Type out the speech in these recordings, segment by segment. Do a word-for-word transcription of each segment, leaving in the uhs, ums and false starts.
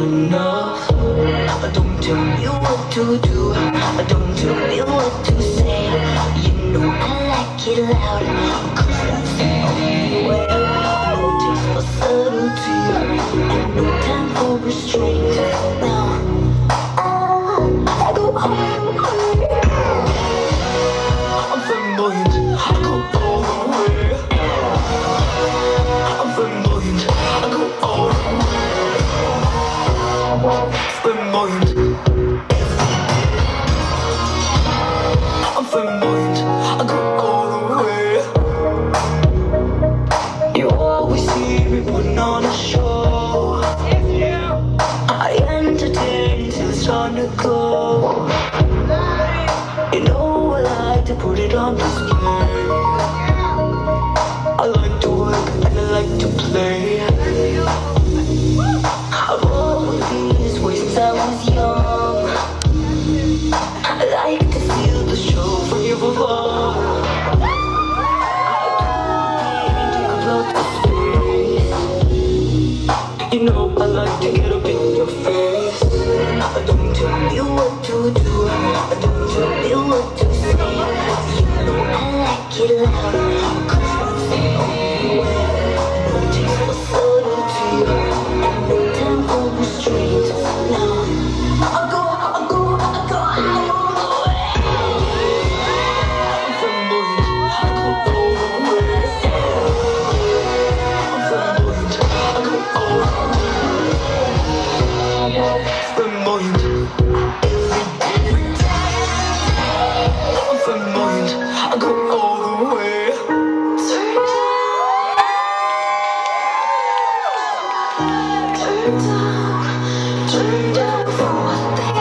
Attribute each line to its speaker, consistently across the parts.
Speaker 1: enough. Don't tell me what to do, don't tell me what to say. You know I like it loud, cause that's the only way. No taste for subtlety, and no time for restraint. Now I go home. I'm flamboyant, I go all the way. I'm flamboyant, I go all the way. Flamboyant, I'm flamboyant, I go all the way. You always see me putting on a show. I entertain till it's time to go. You know I like to put it on display. I like to work and I like to play. I've always been this way since I was young. I like to feel the show from your afar. I do take up lots of space. You know I like to get up in your face. Don't tell me what to do, don't tell me what to say. You know I like it loud, cause that's the only way. No taste for subtlety, and no time for restraint. Now I go, I go, I go all the way. I'm flamboyant, I go all the way. I'm flamboyant, I go all the way. Flamboyant, every day. I'm flamboyant, I go all the way. Turn down, turn down for what they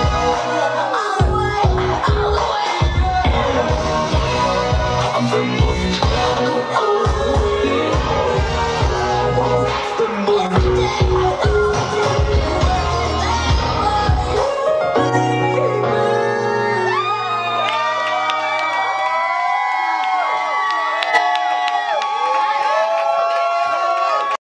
Speaker 1: I'm